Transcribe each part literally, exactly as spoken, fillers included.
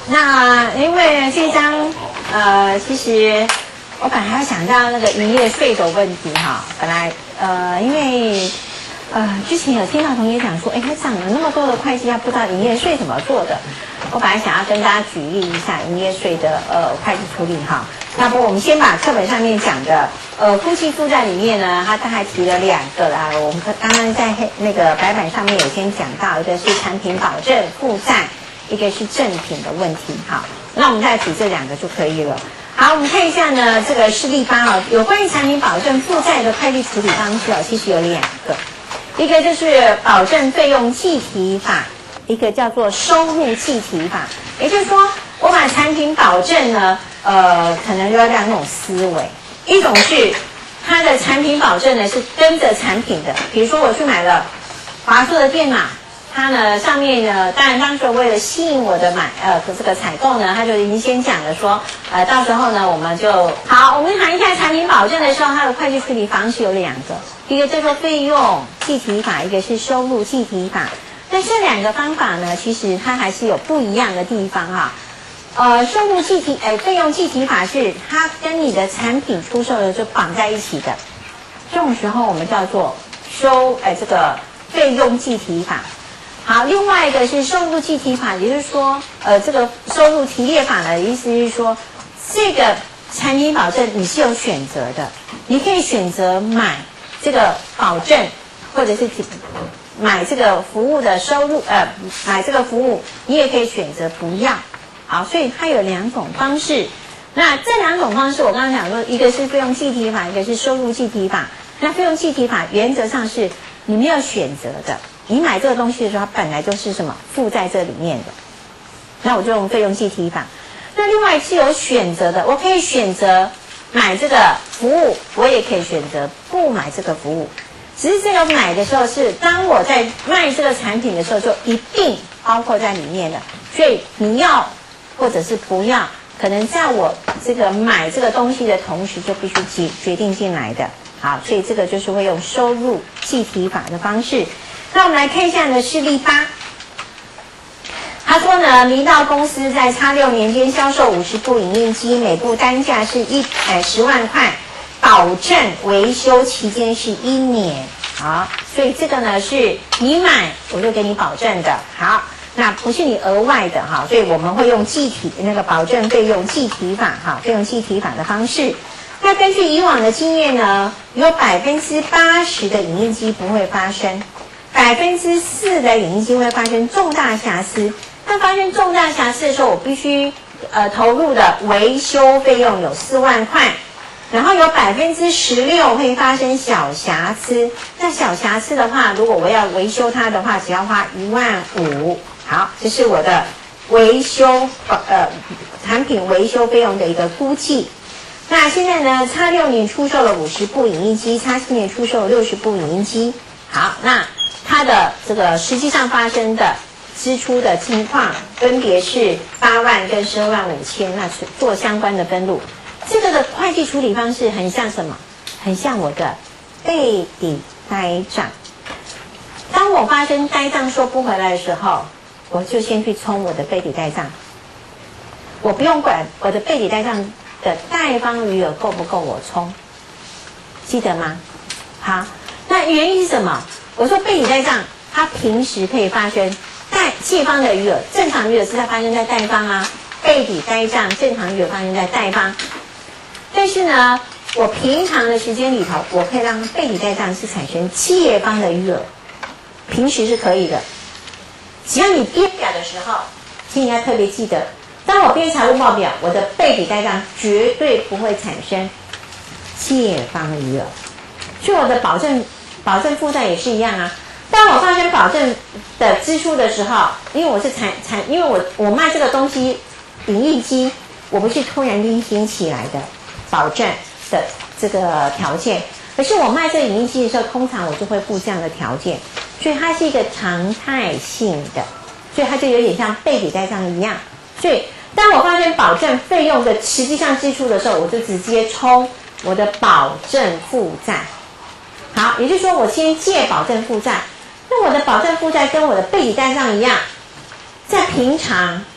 那因为这张呃，其实我本来还想到那个营业税的问题哈，本来呃，因为呃之前有听到同学讲说，哎，他涨了那么多的会计，他不知道营业税怎么做的。我本来想要跟大家举例一下营业税的呃会计处理哈。那不，我们先把课本上面讲的呃夫妻负债里面呢，它大概提了两个啦。我们刚刚在黑那个白板上面有先讲到，一个是产品保证负债，一个是正品的问题。好，那我们再举这两个就可以了。好，我们看一下呢，这个示例八哦，有关于产品保证负债的会计处理方式哦，其实有两个，一个就是保证费用计提法，一个叫做收入计提法。也就是说，我把产品保证呢，呃，可能有两种思维，一种是它的产品保证呢是跟着产品的，比如说我去买了华硕的电脑。它呢上面呢，当然当时为了吸引我的买呃这个采购呢，它就已经先讲了说，呃到时候呢我们就好，我们谈一下产品保证的时候，它的会计处理方式有两个，一个叫做费用计提法，一个是收入计提法。那这两个方法呢，其实它还是有不一样的地方哈。呃，收入计提，呃费用计提法是它跟你的产品出售的就绑在一起的，这种时候我们叫做收呃这个费用计提法。好，另外一个是收入计提法，也就是说，呃，这个收入提列法的意思是说，这个产品保证你是有选择的，你可以选择买这个保证，或者是买这个服务的收入，呃，买这个服务，你也可以选择不要。好，所以它有两种方式。那这两种方式，我刚刚讲说，一个是费用计提法，一个是收入计提法。那费用计提法原则上是你没有选择的。你买这个东西的时候，它本来就是什么附在这里面的，那我就用费用计提法。那另外是有选择的，我可以选择买这个服务，我也可以选择不买这个服务。只是这个买的时候是当我在卖这个产品的时候，就一并包括在里面的。所以你要或者是不要，可能在我这个买这个东西的同时，就必须决决定进来的。好，所以这个就是会用收入计提法的方式。那我们来看一下呢，示例八。他说呢，明道公司在叉六年间销售五十部影印机，每部单价是一百十万块，保证维修期间是一年。好，所以这个呢是你买我就给你保证的。好，那不是你额外的哈，所以我们会用计提那个保证费用计提法哈，费用计提法的方式。那根据以往的经验呢，有百分之八十的影印机不会发生。百分之四的影印机会发生重大瑕疵，那发生重大瑕疵的时候，我必须呃投入的维修费用有四万块，然后有百分之十六会发生小瑕疵，那小瑕疵的话，如果我要维修它的话，只要花一万五。好，这是我的维修呃产品维修费用的一个估计。那现在呢，叉六年出售了五十部影印机，叉七年出售了六十部影印机。好，那它的这个实际上发生的支出的情况分别是八万跟十二万五千，那做相关的分录。这个的会计处理方式很像什么？很像我的备抵呆账。当我发生呆账收不回来的时候，我就先去冲我的备抵呆账，我不用管我的备抵呆账的贷方余额够不够我冲，记得吗？好，那原因是什么？我说备抵呆账，它平时可以发生贷借方的余额，正常余额是在发生在贷方啊，备抵呆账正常余额发生在贷方。但是呢，我平常的时间里头，我可以让备抵呆账是产生借方的余额，平时是可以的。只要你编表的时候，请你要特别记得，当我编财务报表，我的备抵呆账绝对不会产生借方余额，所以我的保证。保证负债也是一样啊。当我发生保证的支出的时候，因为我是产产，因为我我卖这个东西，影印机，我不是突然间兴起来的保证的这个条件，可是我卖这个影印机的时候，通常我就会附这样的条件，所以它是一个常态性的，所以它就有点像备抵呆账一样。所以当我发生保证费用的实际上支出的时候，我就直接冲我的保证负债。好，也就是说我先借保证负债，那我的保证负债跟我的备抵呆账一样，在平常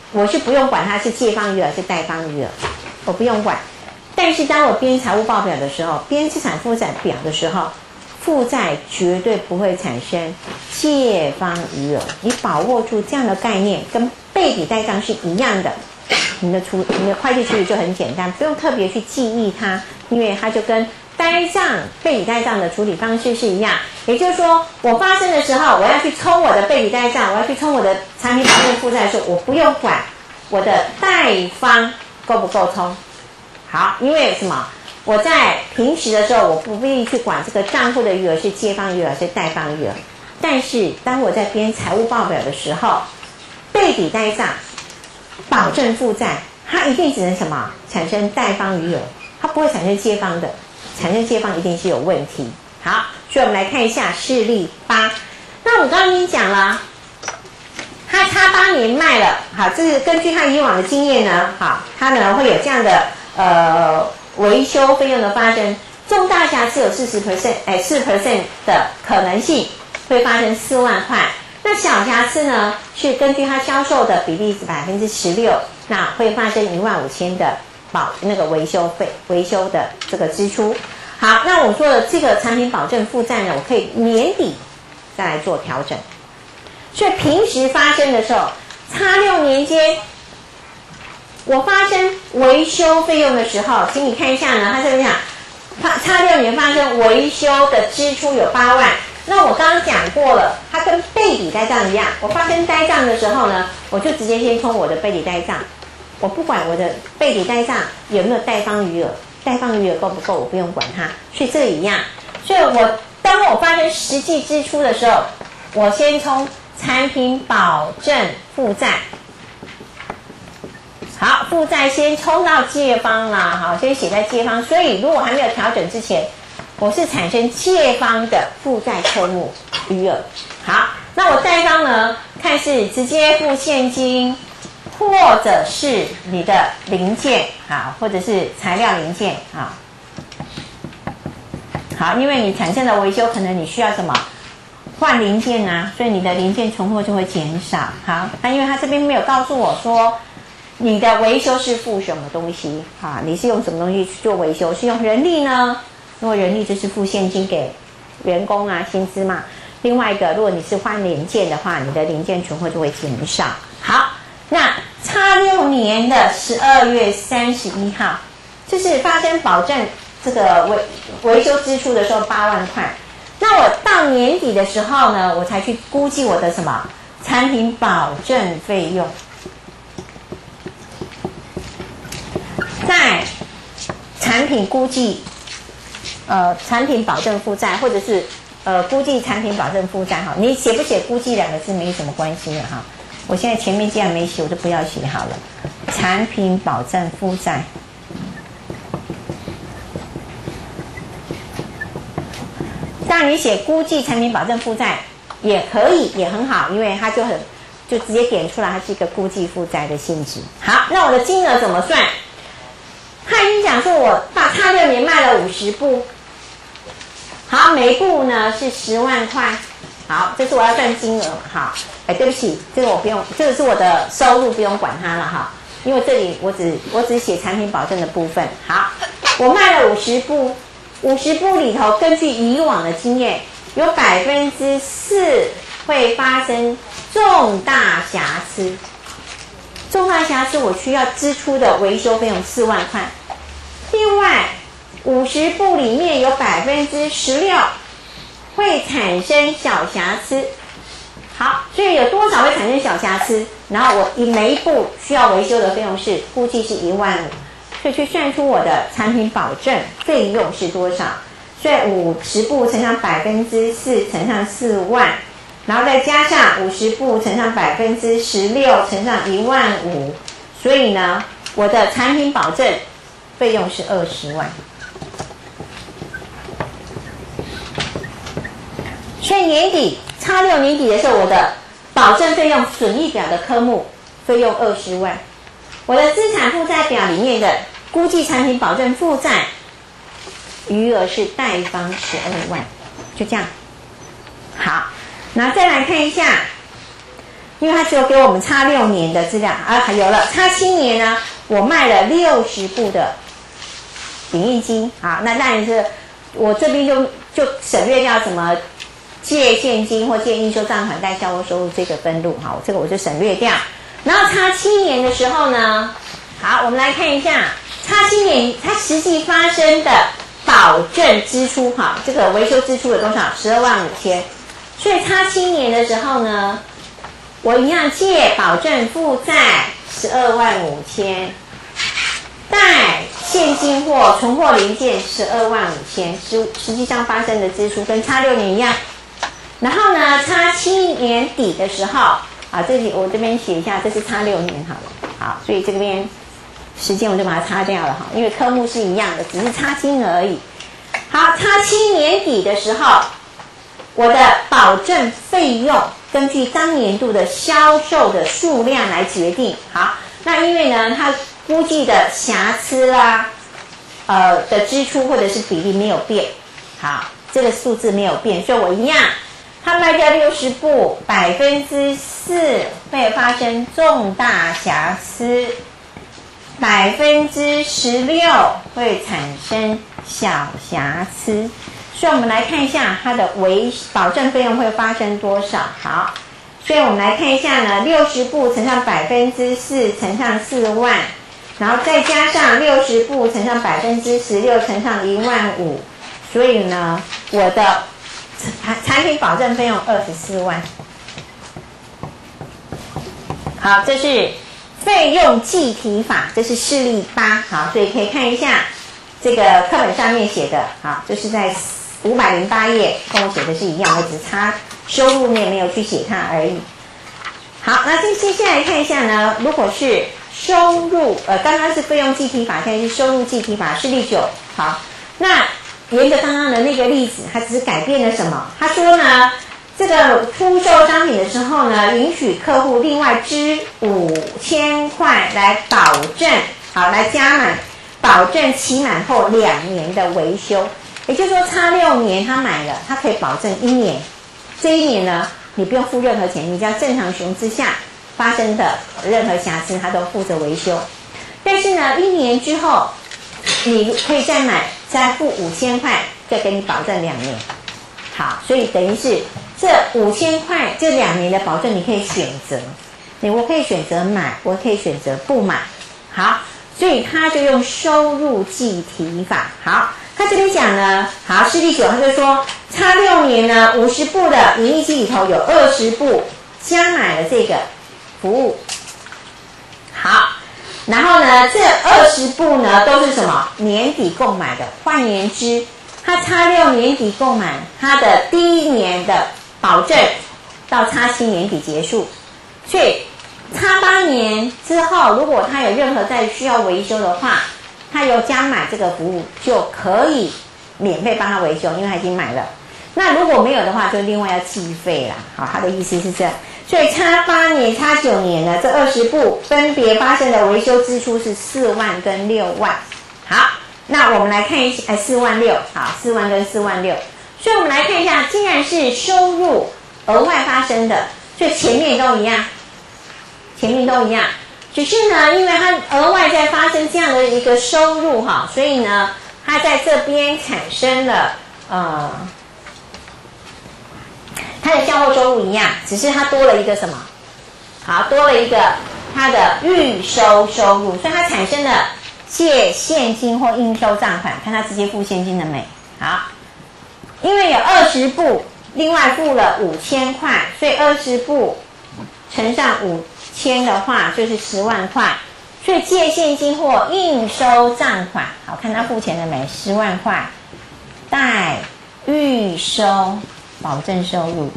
我是不用管它是借方余额是贷方余额，我不用管。但是当我编财务报表的时候，编资产负债表的时候，负债绝对不会产生借方余额。你把握住这样的概念，跟备抵贷账是一样的。你的处你的会计处理就很简单，不用特别去记忆它，因为它就跟呆账、备抵贷账的处理方式是一样。也就是说，我发生的时候，我要去冲我的备抵贷账，我要去冲我的产品保证负债的时候，我不用管我的贷方够不够冲。好，因为什么？我在平时的时候，我不必去管这个账户的余额是借方余额是贷方余额。但是当我在编财务报表的时候，备抵贷账、保证负债，它一定只能什么产生贷方余额，它不会产生借方的，产生借方一定是有问题。好，所以我们来看一下事例八。那我刚刚已经讲了，他他八年卖了，好，这是根据他以往的经验呢，好，他呢会有这样的呃维修费用的发生，重大瑕疵有四十 percent， 哎，四 percent 的可能性会发生四万块。那小瑕疵呢，是根据它销售的比例是百分之十六，那会发生一万五千的保那个维修费维修的这个支出。好，那我说的这个产品保证负债呢，我可以年底再来做调整。所以平时发生的时候，差六年间，我发生维修费用的时候，请你看一下呢，它这边讲，差六年发生维修的支出有八万。那我刚刚讲过了，它跟备抵贷账一样，我发生呆账的时候呢，我就直接先冲我的备抵贷账，我不管我的备抵贷账有没有贷方余额，贷方余额够不够，我不用管它，所以这个一样。所以我当我发生实际支出的时候，我先冲产品保证负债。好，负债先冲到借方啦，好，先写在借方。所以如果还没有调整之前，我是产生借方的负债科目余额。好，那我贷方呢，看是直接付现金，或者是你的零件，好，或者是材料零件，好，好，因为你产生的维修，可能你需要什么换零件啊，所以你的零件存货就会减少。好，那因为他这边没有告诉我说你的维修是付什么东西，啊，你是用什么东西去做维修？是用人力呢？如果人力就是付现金给员工啊，薪资嘛。另外一个，如果你是换零件的话，你的零件存货就会减少。好，那差六年的十二月三十一号，就是发生保证这个维维修支出的时候八万块。那我到年底的时候呢，我才去估计我的什么产品保证费用，在产品估计。呃，产品保证负债，或者是呃估计产品保证负债哈，你写不写估计两个字没什么关系的哈。我现在前面既然没写，我就不要写好了。产品保证负债，当然你写估计产品保证负债也可以，也很好，因为它就很就直接点出来，它是一个估计负债的性质。好，那我的金额怎么算？他已经讲说，我大差六年卖了五十部。好，每一部呢是十万块。好，这是我要算金额。好，哎，对不起，这个我不用，这个是我的收入，不用管它了哈。因为这里我只我只写产品保证的部分。好，我卖了五十部，五十部里头，根据以往的经验，有百分之四会发生重大瑕疵。重大瑕疵我需要支出的维修费用四万块。另外，五十部里面有百分之十六会产生小瑕疵。好，所以有多少会产生小瑕疵？然后我以每一部需要维修的费用是估计是一万五，所以去算出我的产品保证费用是多少。所以五十部乘上百分之四乘上四万，然后再加上五十部乘上百分之十六乘上一万五，所以呢，我的产品保证费用是二十万。所以年底差六年底的时候，我的保证费用损益表的科目费用二十万，我的资产负债表里面的估计产品保证负债余额是贷方十二万，就这样。好，那再来看一下因为它只有给我们差六年的资料啊，还有了差七年呢，我卖了六十部的影印机，好，那当然是我这边就就省略掉什么借现金或借应收账款贷销货收入这个分录，好，这个我就省略掉。然后差七年的时候呢，好，我们来看一下差七年它实际发生的保证支出，好，这个维修支出有多少？十二万五千。所以差七年的时候呢，我一样借保证负债十二万五千，贷现金或存货零件十二万五千，实实际上发生的支出跟差六年一样。然后呢，差七年底的时候，啊，这里我这边写一下，这是差六年好了，好，所以这边时间我就把它擦掉了哈，因为科目是一样的，只是差金额而已。好，差七年底的时候，我的保证费用根据当年度的销售的数量来决定。好，那因为呢，它估计的瑕疵啦，呃的支出或者是比例没有变，好，这个数字没有变，所以我一样，它卖掉六十部，百分之四会发生重大瑕疵，百分之十六会产生小瑕疵。所以我们来看一下它的维保证费用会发生多少。好，所以我们来看一下呢，六十部乘上百分之四乘上四万，然后再加上六十部乘上百分之十六乘上一万五，所以呢，我的产产品保证费用二十四万。好，这是费用计提法，这是示例八。好，所以可以看一下这个课本上面写的，好，这是在五百零八页，跟我写的是一样，我只差收入面没有去写它而已。好，那接接下来看一下呢，如果是收入，呃，刚刚是费用计提法，现在是收入计提法，示例九。好，那沿着刚刚的那个例子，它只是改变了什么？他说呢，这个出售商品的时候呢，允许客户另外支五千块来保证，好，来加满，保证期满后两年的维修。也就是说，差六年他买了，他可以保证一年，这一年呢，你不用付任何钱，你只要正常使用之下发生的任何瑕疵，他都负责维修。但是呢，一年之后，你可以再买，再付五千块，再给你保证两年。好，所以等于是这五千块这两年的保证，你可以选择，你我可以选择买，我可以选择不买。好，所以他就用收入计提法。好。他这边讲呢，好，示例九，他就说，差六年呢，五十部的影印机里头有二十部加买了这个服务，好，然后呢，这二十部呢都是什么？年底购买的。换言之，他差六年底购买，他的第一年的保证到差七年底结束，所以差八年之后，如果他有任何再需要维修的话，他有加买这个服务就可以免费帮他维修，因为他已经买了。那如果没有的话，就另外要计费啦。好，他的意思是这样。所以差八年、差九年呢，这二十部分别发生的维修支出是四万跟六万。好，那我们来看一下，哎，四万六，好，四万跟四万六。所以我们来看一下，既然是收入额外发生的，所以前面都一样，前面都一样。只是呢，因为它额外在发生这样的一个收入哈，所以呢，它在这边产生了呃，它的销货收入一样，只是它多了一个什么？好，多了一个它的预收收入，所以它产生了借现金或应收账款，看它直接付现金了没？好，因为有二十部，另外付了五千块，所以二十部乘上五。千的话就是十万块，所以借现金或应收账款，好，看他付钱了没？十万块，贷预收保证收入。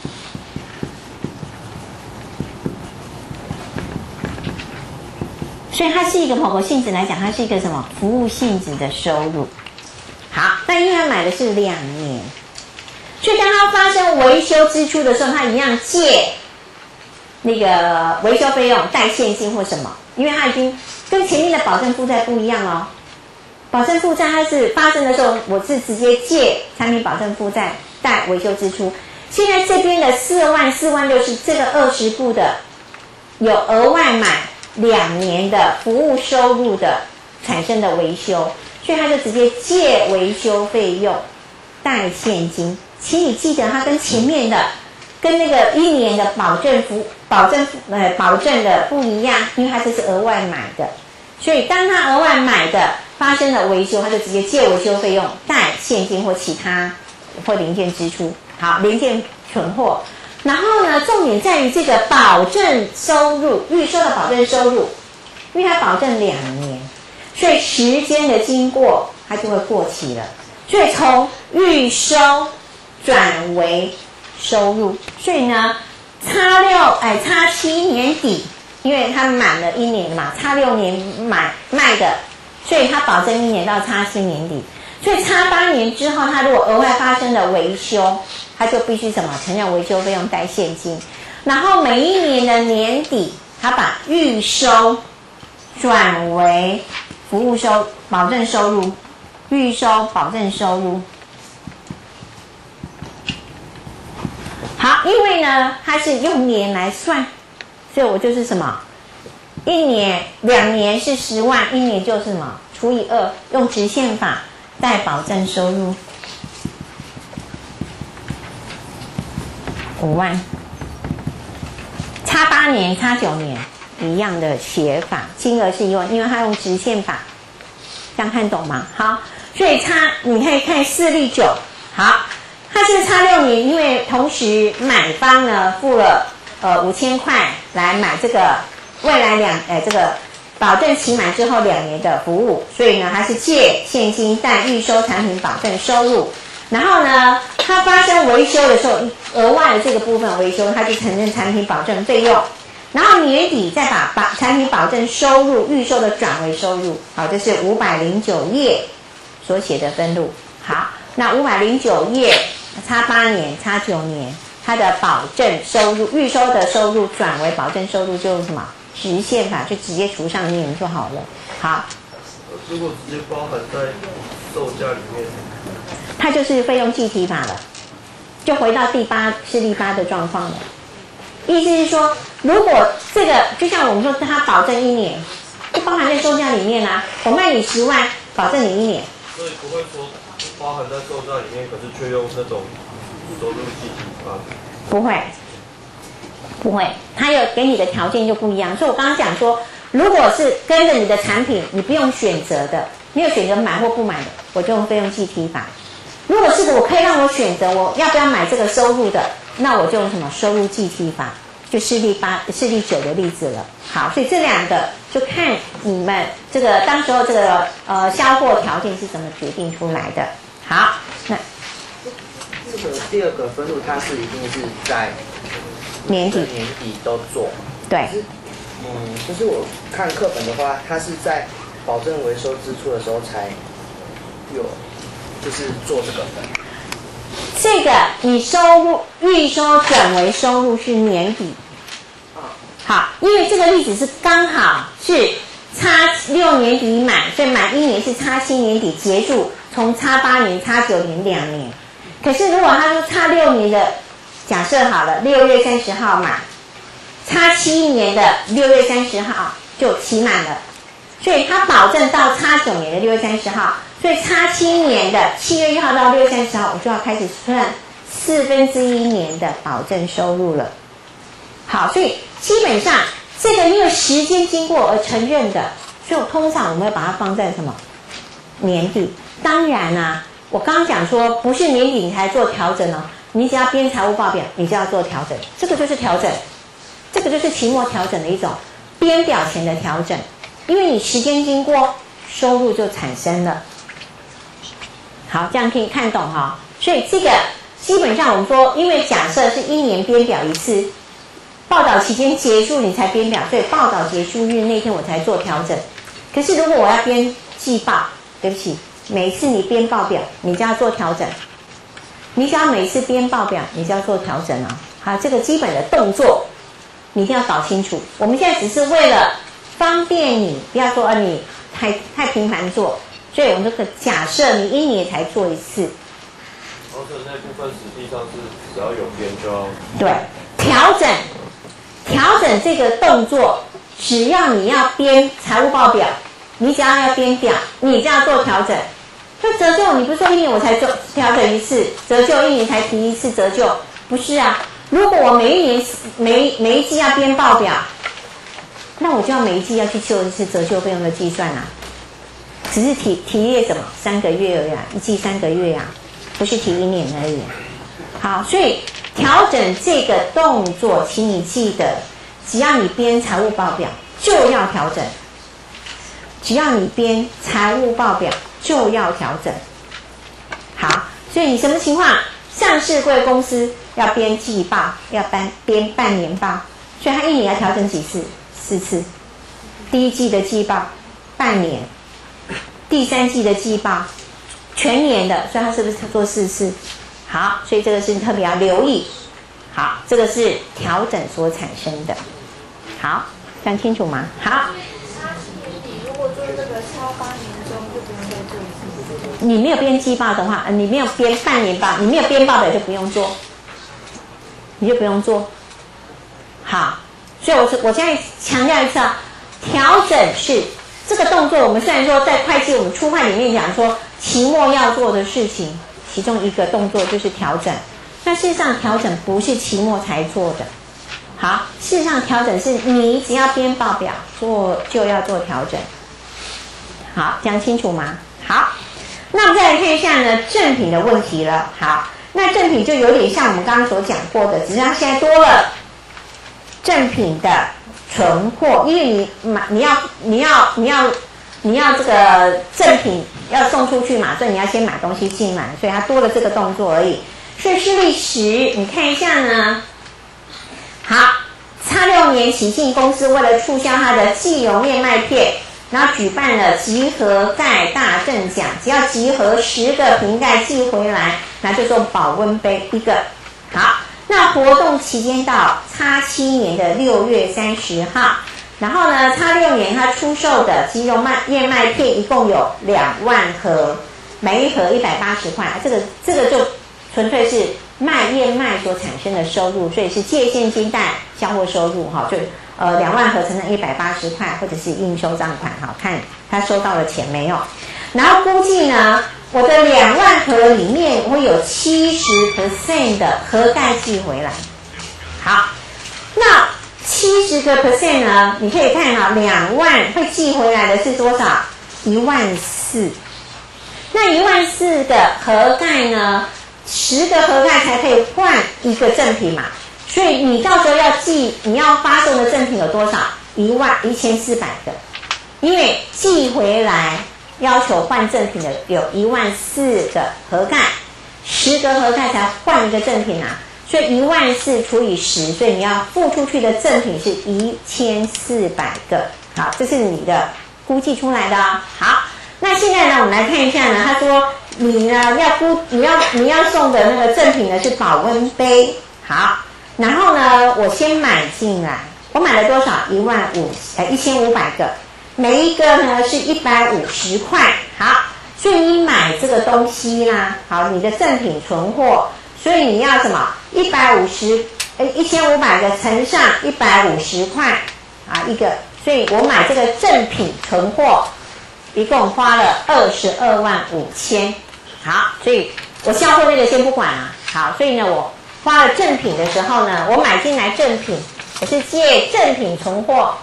所以它是一个某个性质来讲，它是一个什么服务性质的收入。好，但因为他买的是两年，所以当他发生维修支出的时候，他一样借那个维修费用贷现金或什么，因为它已经跟前面的保证负债不一样哦。保证负债它是发生的时候，我是直接借产品保证负债贷维修支出。 现在这边的四万四万六是这个二十部的有额外买两年的服务收入的产生的维修，所以他就直接借维修费用贷现金。请你记得，它跟前面的跟那个一年的保证服保证呃保证的不一样，因为它这是额外买的，所以当他额外买的发生了维修，他就直接借维修费用贷现金或其他或零件支出。好，零件存货。然后呢，重点在于这个保证收入，预收的保证收入，因为它保证两年，所以时间的经过，它就会过期了。所以从预收转为收入，所以呢，差六哎差七年底，因为它满了一年嘛，差六年买卖的，所以它保证一年到差七年底。所以差八年之后，它如果额外发生了维修，它就必须什么承认维修费用贷现金，然后每一年的年底，它把预收转为服务收保证收入，预收保证收入。好，因为呢它是用年来算，所以我就是什么，一年两年是十万，一年就是什么除以二，用直线法贷保证收入五万，差八年差九年一样的写法，金额是一万，因为它用直线法，这样看懂吗？好，所以差你可以看四例九，好，它是差六年，因为同时买方呢付了呃五千块来买这个未来两呃这个保证期满之后两年的服务，所以呢它是借现金贷预收产品保证收入。然后呢，它发生维修的时候，额外的这个部分维修，它就承认产品保证费用。然后年底再把把产品保证收入预收的转为收入。好，这是五百零九页所写的分录。好，那五百零九页差八年差九年，它的保证收入预收的收入转为保证收入，就是什么直线法，就直接除上年就好了。好， 如果直接包含在售价里面， 它就是费用计提法了，就回到第八示例八的状况了。意思是说，如果这个就像我们说，它保证一年，就包含在售价里面啦、啊。我卖你十万，保证你一年。 所以不会说包含在售价里面，可是却用那种收入计提法。 不会，不会，它有给你的条件就不一样。所以我刚刚讲说，如果是跟着你的产品，你不用选择的，没有选择买或不买的，我就用费用计提法。如果是我可以让我选择我要不要买这个收入的，那我就用什么收入计提法，就示例八、示例九的例子了。好，所以这两个就看你们这个当时候这个呃销货条件是怎么决定出来的。好，那这个第二个分录它是一定是在年底年底都做， 对， 可是嗯，就是我看课本的话，它是在保证维修支出的时候才有。就是做这个分， 这个你收入预收转为收入是年底，好，因为这个例子是刚好是差六年底买，所以买一年是差七年底结束，从差八年、差九年两年。可是如果他说差六年的，假设好了，六月三十号买，差七年的六月三十号就期满了，所以他保证到差九年的六月三十号。所以差七年的七月一号到六月三十号，我就要开始算四分之一年的保证收入了。好，所以基本上这个因为时间经过而承认的，所以我通常我们会把它放在什么年底。当然啊，我刚刚讲说不是年底你才做调整哦，你只要编财务报表，你就要做调整，这个就是调整，这个就是期末调整的一种编表前的调整，因为你时间经过，收入就产生了。好，这样可以看懂哈、哦。所以这个基本上我们说，因为假设是一年编表一次，报道期间结束你才编表，所以报道结束日那天我才做调整。可是如果我要编季报，对不起，每一次你编报表，你就要做调整。你只要每次编报表，你就要做调整啊。好，这个基本的动作你一定要搞清楚。我们现在只是为了方便你，不要说啊你太太频繁做。所以我们这个假设你一年才做一次， 调整那部分实际上是只要有编就要对，调整调整这个动作，只要你要编财务报表，你只要要编表，你就要做调整。就折旧，你不是说一年我才做调整一次，折旧一年才提一次折旧，不是啊？如果我每一年每每一季要编报表，那我就要每一季要去做一次折旧费用的计算啊。只是提提列什么三个月而已啊，一季三个月啊，不是提一年而已。好，所以调整这个动作，请你记得，只要你编财务报表就要调整，只要你编财务报表就要调整。好，所以你什么情况？上市柜公司要编季报，要编编半年报，所以它一年要调整几次？四次。第一季的季报，半年；第三季的季报，全年的，所以它是不是做四次？好，所以这个是你特别要留意。好，这个是调整所产生的。好，这样清楚吗？好。 如果做这个超八年中，就不用再做一次。 你没有编季报的话，你没有编半年报，你没有编报表就不用做，你就不用做。好，所以我是我现在强调一次啊，调整是这个动作。我们虽然说在会计我们初会里面讲说期末要做的事情，其中一个动作就是调整。那事实上调整不是期末才做的。好，事实上调整是你只要编报表做就要做调整。好，讲清楚吗？好，那我们再来看一下呢正品的问题了。好，那正品就有点像我们刚刚所讲过的，只是它现在多了正品的存货，因为你买你要你要你要你要这个正品要送出去嘛，所以你要先买东西进来，所以它多了这个动作而已。所以示例十，你看一下呢。好，叉六年喜信公司为了促销它的季荣燕麦片，然后举办了集合盖大赠奖，只要集合十个瓶盖寄回来，那就送保温杯一个。好，那活动期间到叉七年的六月三十号，然后呢，叉六年它出售的集荣麦燕麦片一共有两万盒，每一盒一百八十块，这个这个就纯粹是卖燕麦所产生的收入，所以是借现金贷销货收入哈，就呃两万盒乘上一百八十块，或者是应收账款哈，看他收到了钱没有。然后估计呢，我的两万盒里面会有七十 percent 的盒盖寄回来。好，那七十个 percent 呢，你可以看哈，两万会寄回来的是多少？一万四。那一万四的盒盖呢？十个盒盖才可以换一个赠品嘛，所以你到时候要寄，你要发送的赠品有多少？一万一千四百个，因为寄回来要求换赠品的有一万四个盒盖，十个盒盖才换一个赠品啊，所以一万四除以十，所以你要付出去的赠品是一千四百个。好，这是你的估计出来的哦。好。那现在呢，我们来看一下呢。他说你呢要估，你要你要送的那个赠品呢是保温杯。好，然后呢，我先买进来，我买了多少？一万五，呃，一千五百个，每一个呢是一百五十块。好，所以你买这个东西啦，好，你的赠品存货，所以你要什么？一百五十，呃，一千五百个乘上一百五十块啊，一个，所以我买这个赠品存货。一共花了二十二万五千，好，所以我销货那个先不管了、啊。好，所以呢，我花了正品的时候呢，我买进来正品，我是借正品存货，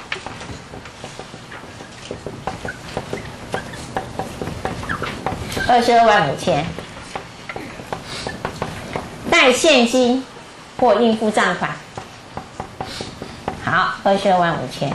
二十二万五千，带现金或应付账款，好，二十二万五千。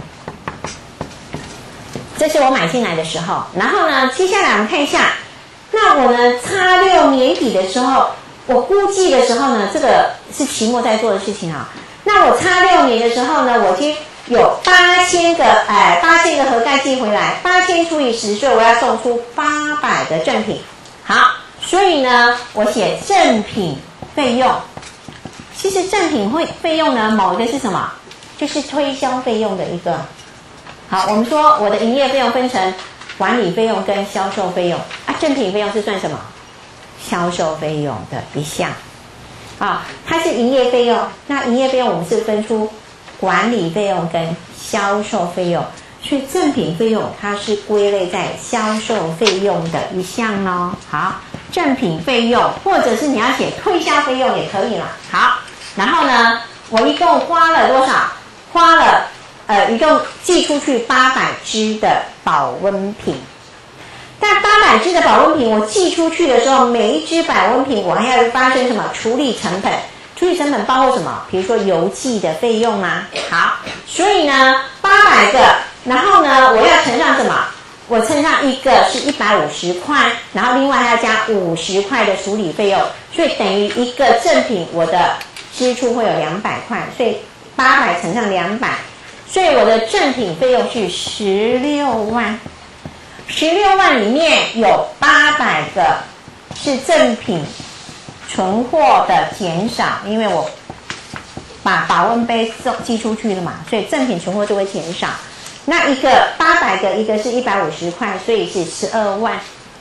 这是我买进来的时候，然后呢，接下来我们看一下，那我呢，叉六年底的时候，我估计的时候呢，这个是期末在做的事情啊。那我叉六年的时候呢，我已经有八千个，哎，八千个盒盖寄回来，八千除以十，所以我要送出八百个正品。好，所以呢，我写正品费用。其实正品会费用呢，某一个是什么？就是推销费用的一个。好，我们说我的营业费用分成管理费用跟销售费用啊，正品费用是算什么？ 销售费用的一项。啊，它是营业费用，那营业费用我们是分出管理费用跟销售费用，所以赠品费用它是归类在销售费用的一项哦。好，赠品费用，或者是你要写推销费用也可以了。好，然后呢，我一共花了多少？花了呃，一共寄出去八百支的保温瓶。但八百支的保温瓶，我寄出去的时候，每一支保温瓶我还要发生什么处理成本？处理成本包括什么？比如说邮寄的费用啊。好，所以呢，八百个，然后呢，我要乘上什么？我乘上一个是一百五十块，然后另外还要加五十块的处理费用，所以等于一个赠品我的支出会有两百块，所以八百乘上两百，所以我的赠品费用是十六万。十六万里面有八百个是赠品存货的减少，因为我把保温杯送寄出去了嘛，所以赠品存货就会减少。那一个八百个，一个是一百五十块，所以是十二万。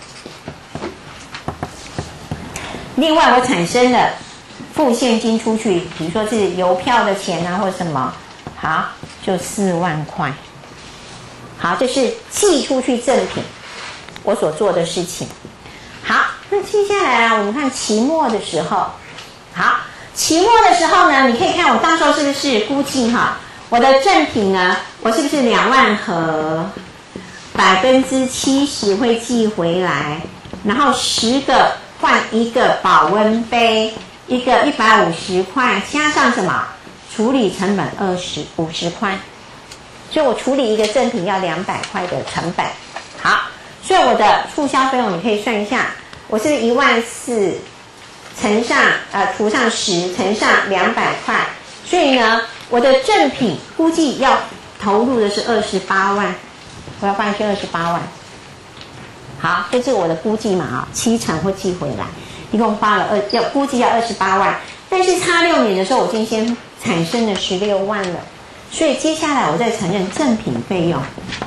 另外，我产生了付现金出去，比如说是邮票的钱啊，或者什么，好，就四万块。好，这是寄出去赠品我所做的事情。好，那接下来啊，我们看期末的时候，好，期末的时候呢，你可以看我到时候是不是估计哈，我的赠品呢，我是不是两万盒，百分之七十会寄回来，然后十个换一个保温杯，一个一百五十块，加上什么处理成本二十五十块。所以我处理一个赠品要两百块的成本，好，所以我的促销费用你可以算一下，我是一万四乘上呃除上十乘上两百块，所以呢，我的赠品估计要投入的是二十八万，我要放去二十八万。好，这是我的估计嘛啊，七成会寄回来，一共花了二要估计要二十八万，但是差六年的时候，我已经先产生了十六万了。所以接下来我再承认赠品费用，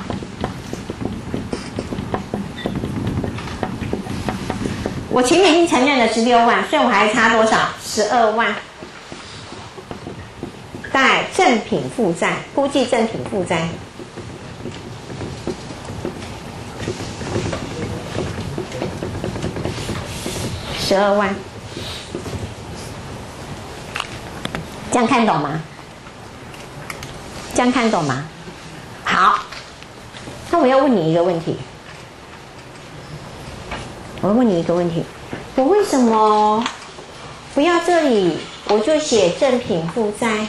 我前面已经承认了十六万，所以我还差多少？十二万。贷赠品负债，估计赠品负债。十二万，这样看懂吗？这样看懂吗？好，那我要问你一个问题，我要问你一个问题，我为什么不要这里我就写赠品负债？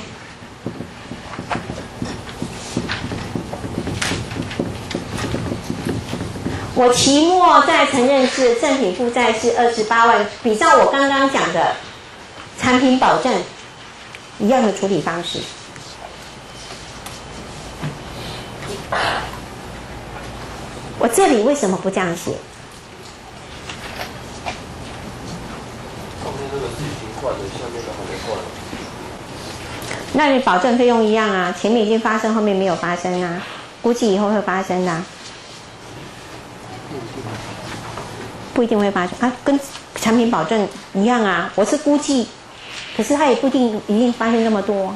我期末再承认是赠品负债是二十八万，比照我刚刚讲的产品保证一样的处理方式。我这里为什么不这样写？ 后面这个是已经换了，下面的还没换。 那你保证费用一样啊，前面已经发生，后面没有发生啊，估计以后会发生的、啊，不一定会发生啊，跟产品保证一样啊，我是估计，可是它也不一定一定发生那么多。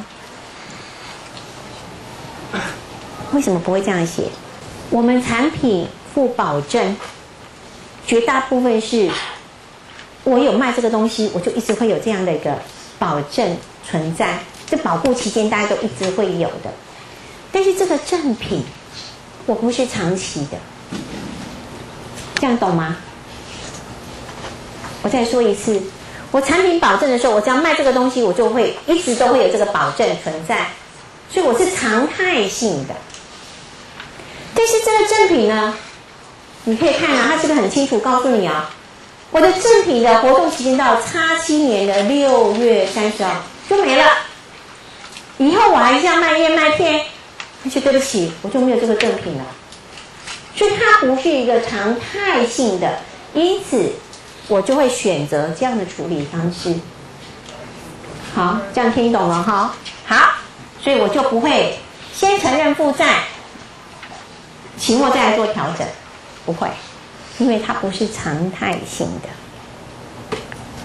为什么不会这样写？我们产品附保证，绝大部分是我有卖这个东西，我就一直会有这样的一个保证存在，这保护期间大家都一直会有的。但是这个赠品，我不是长期的，这样懂吗？我再说一次，我产品保证的时候，我只要卖这个东西，我就会一直都会有这个保证存在，所以我是常态性的。但是这个赠品呢，你可以看啊，它是不是很清楚告诉你啊？我的赠品的活动期间到叉七年的六月三十号就没了，以后我还是要卖燕麦片，而且对不起，我就没有这个赠品了。所以它不是一个常态性的，因此我就会选择这样的处理方式。好，这样听懂了哈？好，所以我就不会先承认负债，期末再来做调整，不会，因为它不是常态性的。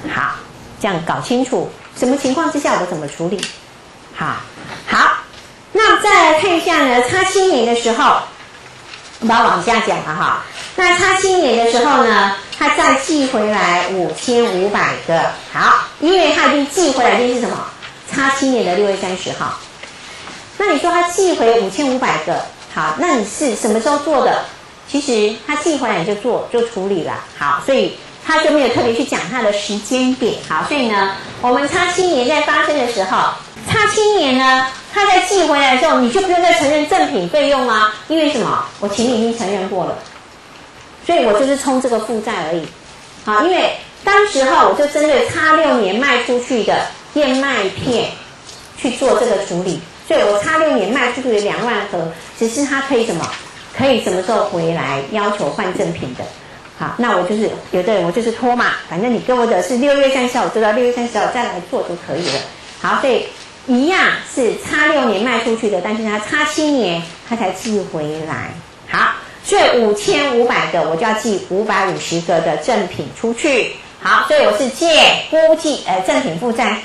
好，这样搞清楚什么情况之下我怎么处理。好，好，那再来看一下呢，差七年的时候，我把它往下讲了哈。那差七年的时候呢，它再寄回来五千五百个。好，因为它已经寄回来，这是什么？差七年的六月三十号。那你说它寄回五千五百个，好，那你是什么时候做的？其实它寄回来你就做就处理了。好，所以他就没有特别去讲它的时间点。好，所以呢，我们差七年在发生的时候，差七年呢，它在寄回来的时候，你就不用再承认赠品费用啦，因为什么？我前面已经承认过了，所以我就是冲这个负债而已。好，因为当时候我就针对差六年卖出去的燕麦片去做这个处理，所以我差六年卖出去的两万盒，只是它可以什么？可以什么时候回来要求换赠品的。好，那我就是有的人我就是拖嘛，反正你跟我的是六月三十号，我知道六月三十号再来做就可以了。好，所以一样是差六年卖出去的，但是它差七年它才寄回来。好，所以五千五百个我就要寄五百五十个的赠品出去。好，所以我是借估计呃赠品负债。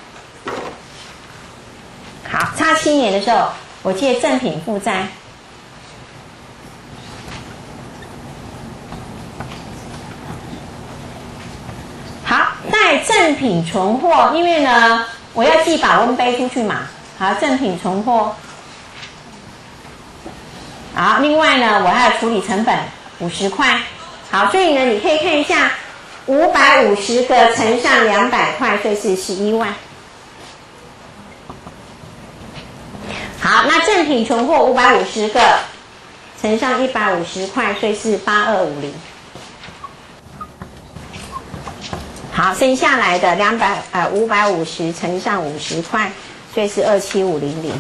好，差七年的时候我借赠品负债。好，带赠品存货，因为呢，我要寄保温杯出去嘛。好，赠品存货。好，另外呢，我还要处理成本五十块。好，所以呢，你可以看一下，五百五十个乘上两百块，所以是十一万。好，那赠品存货五百五十个乘上一百五十块，所以是八二五零。好，剩下来的两百呃五百五十乘上五十块，所以是二七五零零。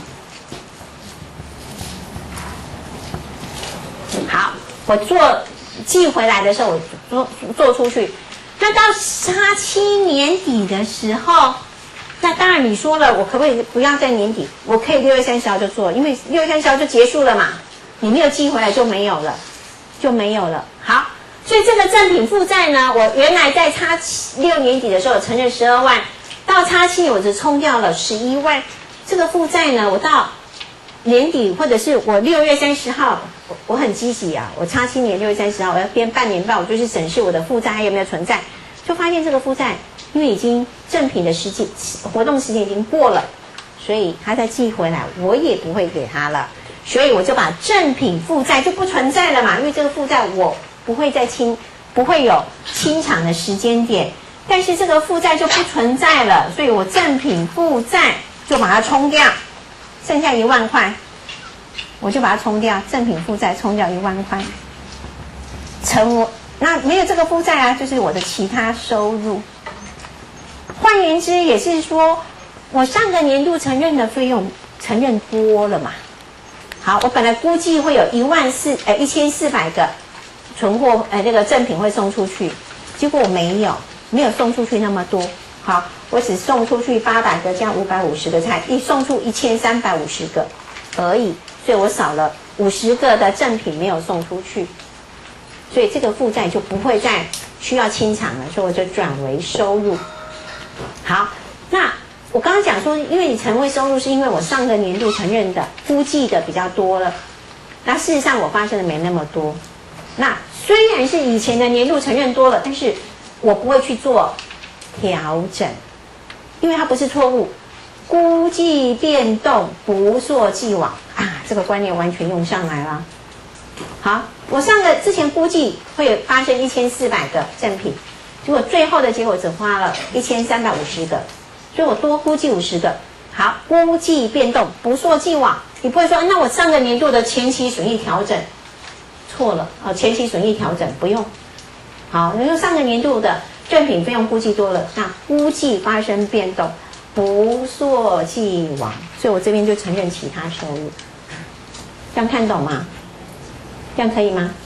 好，我做寄回来的时候，我做做出去。那到差七年底的时候，那当然你说了，我可不可以不要在年底？我可以六月三十号就做，因为六月三十号就结束了嘛，你没有寄回来就没有了，就没有了。好。所以这个赠品负债呢，我原来在差六年底的时候承认十二万，到差七年我只冲掉了十一万。这个负债呢，我到年底或者是我六月三十号，我我很积极啊，我差七年六月三十号我要编半年报，我就去审视我的负债还有没有存在，就发现这个负债因为已经赠品的时间活动时间已经过了，所以他再寄回来我也不会给他了，所以我就把赠品负债就不存在了嘛，因为这个负债我不会再清，不会有清偿的时间点，但是这个负债就不存在了，所以我赠品负债就把它冲掉，剩下一万块，我就把它冲掉，赠品负债冲掉一万块，乘我那没有这个负债啊，就是我的其他收入。换言之，也是说我上个年度承认的费用承认多了嘛。好，我本来估计会有一万四，呃，一千四百个。存货呃那个赠品会送出去，结果我没有没有送出去那么多，好，我只送出去八百个加五百五十个菜，一送出一千三百五十个而已，所以我少了五十个的赠品没有送出去，所以这个负债就不会再需要清偿了，所以我就转为收入。好，那我刚刚讲说，因为你成为收入是因为我上个年度承认的估计的比较多了，那事实上我发生的没那么多。那虽然是以前的年度承认多了，但是我不会去做调整，因为它不是错误，估计变动不溯既往啊，这个观念完全用上来了。好，我上个之前估计会发生一千四百个赠品，结果最后的结果只花了一千三百五十个，所以我多估计五十个。好，估计变动不溯既往，你不会说那我上个年度的前期损益调整错了哦，前期损益调整不用。好，你说上个年度的赠品费用估计多了，那估计发生变动，不溯既往，所以我这边就承认其他收入。这样看懂吗？这样可以吗？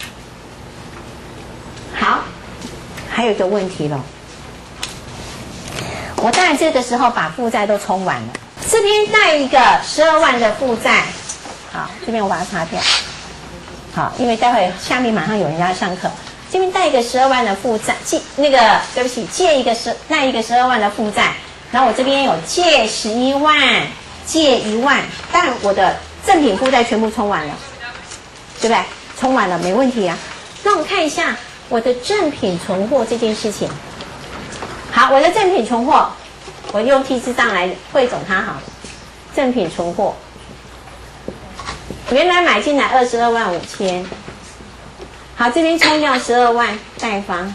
好，还有一个问题了，我当然这个时候把负债都冲完了，这边带一个十二万的负债，好，这边我把它擦掉。好，因为待会下面马上有人要上课， 这边贷一个十二万的负债，借那个对不起，借一个十贷一个十二万的负债，然后我这边有借十一万，借一万，当然我的正品负债全部冲完了，对不对？冲完了没问题啊。那我们看一下我的正品存货这件事情。好，我的正品存货，我用 T 字档来汇总它好了。正品存货，原来买进来二十二万五千。好，这边冲掉十二万贷方，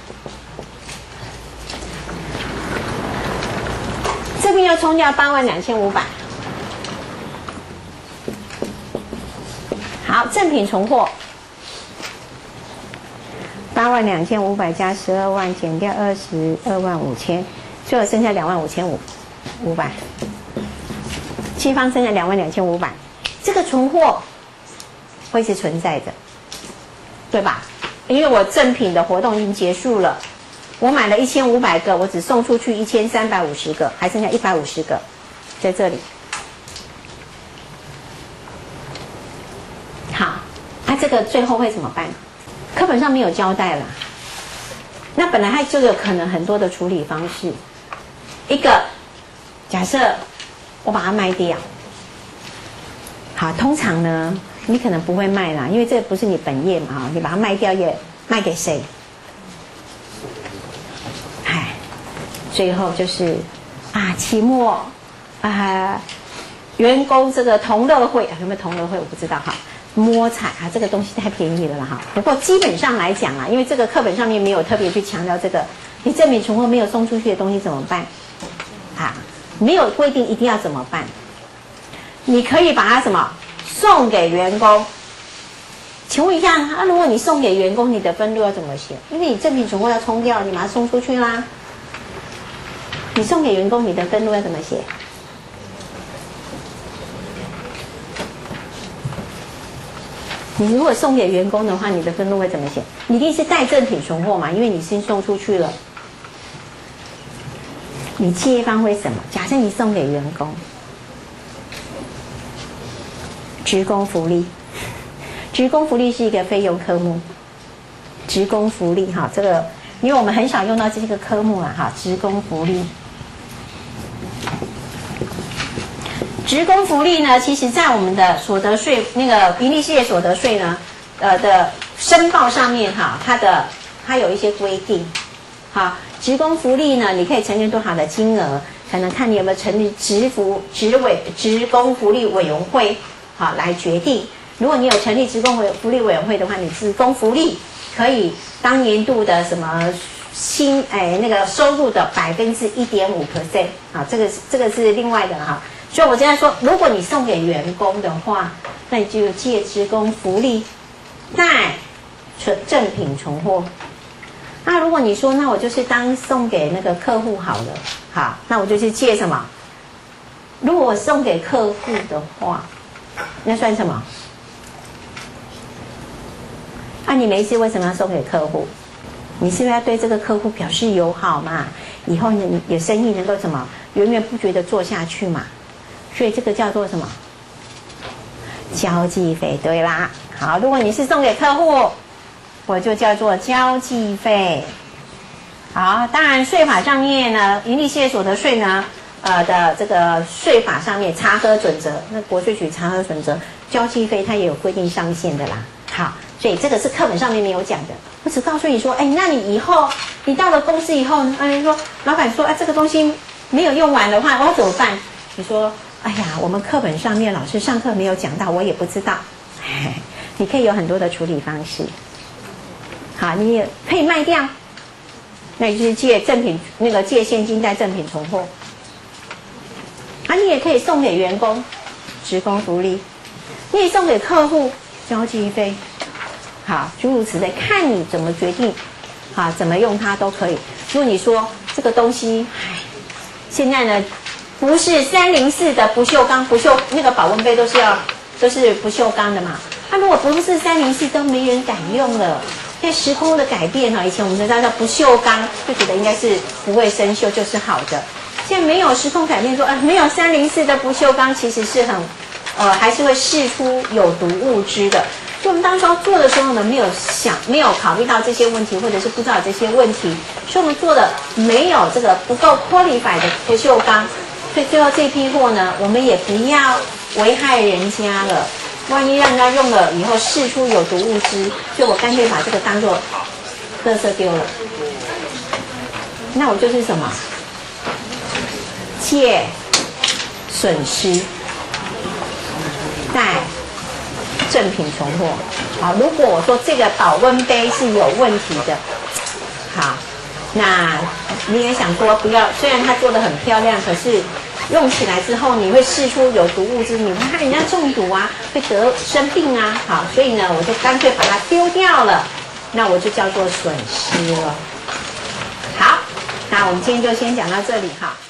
这边又冲掉八万两千五百。好，正品存货八万两千五百加十二万减掉二十二万五千，最后剩下两万五千五五百。西方剩下两万两千五百，这个存货会是存在的，对吧？因为我正品的活动已经结束了，我买了一千五百个，我只送出去一千三百五十个，还剩下一百五十个在这里。好，那、啊、这个最后会怎么办？课本上没有交代啦。那本来它就有可能很多的处理方式。一个，假设我把它卖掉，好，通常呢，你可能不会卖啦，因为这不是你本业嘛，你把它卖掉也卖给谁？哎，最后就是啊，期末啊，员工这个同乐会有没有同乐会？我不知道哈。摸彩啊，这个东西太便宜了啦哈。不过基本上来讲啊，因为这个课本上面没有特别去强调这个，你正品存货没有送出去的东西怎么办？啊，没有规定一定要怎么办？你可以把它什么送给员工？请问一下，啊，如果你送给员工，你的分录要怎么写？因为你正品存货要冲掉，你把它送出去啦。你送给员工，你的分录要怎么写？你如果送给员工的话，你的分录会怎么写？你一定是带正品存货嘛，因为你先送出去了。你企业方会什么？假设你送给员工职工福利，职工福利是一个费用科目。职工福利哈，这个因为我们很少用到这个科目啦哈，职工福利。职工福利呢，其实在我们的所得税那个营利事业所得税呢，呃的申报上面哈，它的它有一些规定。好，职工福利呢，你可以承认多少的金额，可能看你有没有成立职福职委职工福利委员会，好来决定。如果你有成立职工委福利委员会的话，你职工福利可以当年度的什么薪哎那个收入的百分之一点五 percent， 好，这个这个是另外的哈。所以我现在说，如果你送给员工的话，那你就借职工福利贷存正品存货。那如果你说，那我就是当送给那个客户好了，好，那我就是借什么？如果我送给客户的话，那算什么？啊，你没事为什么要送给客户？你是不是要对这个客户表示友好嘛？以后你有生意能够什么源源不绝的做下去嘛？所以这个叫做什么？交际费，对啦。好，如果你是送给客户，我就叫做交际费。好，当然税法上面呢，营利事业所得税呢，呃的这个税法上面查核准则，那国税局查核准则，交际费它也有规定上限的啦。好，所以这个是课本上面没有讲的。我只告诉你说，哎，那你以后你到了公司以后呢，哎，说老板说，哎，这个东西没有用完的话，我要怎么办？你说。哎呀，我们课本上面老师上课没有讲到，我也不知道。你可以有很多的处理方式。好，你也可以卖掉，那你就是借正品那个借现金贷正品存货。啊，你也可以送给员工职工福利，你也送给客户交际费。好，诸如此类，看你怎么决定，好怎么用它都可以。如果你说这个东西，唉，现在呢？不是三零四的不锈钢，不锈那个保温杯都是要都是不锈钢的嘛。它、啊、如果不是三零四，都没人敢用了。现在时空的改变哈，以前我们知道叫不锈钢，就觉得应该是不会生锈，就是好的。现在没有时空改变说，啊，没有三零四的不锈钢，其实是很，呃，还是会释出有毒物质的。 就我们当时候做的时候呢，没有想，没有考虑到这些问题，或者是不知道这些问题，所以我们做的没有这个不够 qualified 的不锈钢，所以最后这批货呢，我们也不要危害人家了。万一让人家用了以后释出有毒物质，所以我干脆把这个当做垃圾丢了。那我就是什么？借损失，再正品存货。好，如果我说这个保温杯是有问题的，好，那你也想说不要，虽然它做得很漂亮，可是用起来之后你会释出有毒物质，你会害人家中毒啊，会得生病啊。好，所以呢，我就干脆把它丢掉了，那我就叫做损失了。好，那我们今天就先讲到这里哈。